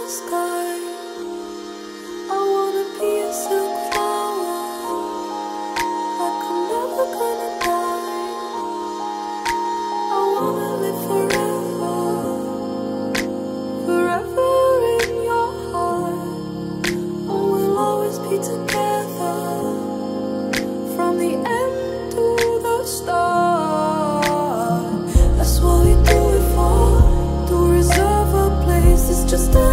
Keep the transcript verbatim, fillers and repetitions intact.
sky. I wanna be a silk flower, like I'm never gonna die. I wanna live forever, forever in your heart. And we'll always be together, from the end to the start. That's what we do it for, to reserve a place. It's just a